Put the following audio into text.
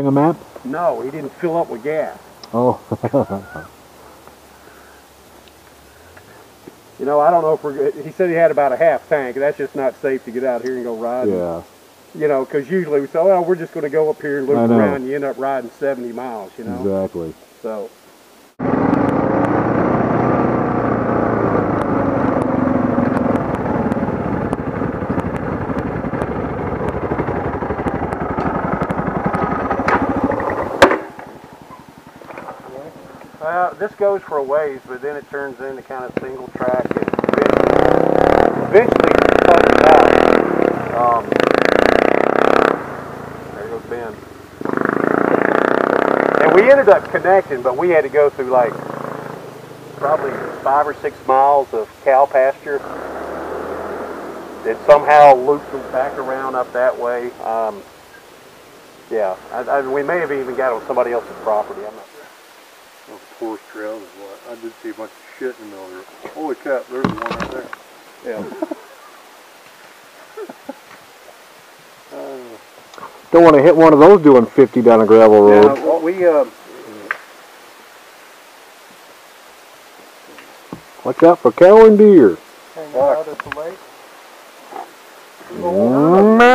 bring a map? No, he didn't fill up with gas. Oh. You know, I don't know if we're. He said he had about a half tank. That's just not safe to get out here and go riding. Yeah. You know, because usually we say, well, we're just going to go up here and loop around. And you end up riding 70 miles, you know? Exactly. So. This goes for a ways, but then it turns into kind of single track, and eventually it comes out. There goes Ben. And we ended up connecting, but we had to go through like probably 5 or 6 miles of cow pasture. It somehow looped them back around up that way. Yeah, we may have even got on somebody else's property. I'm not sure. Those forest trails is what I did see a bunch of shit in the middle of it. Holy crap, there's the one right there. Yeah. Don't want to hit one of those doing 50 down a gravel road. Yeah, well, Watch out for cow and deer. hang out at the lake.